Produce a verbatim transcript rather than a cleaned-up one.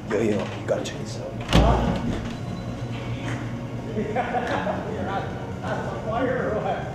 Yo, yo, you gotta check this out. You're not, not on fire or what?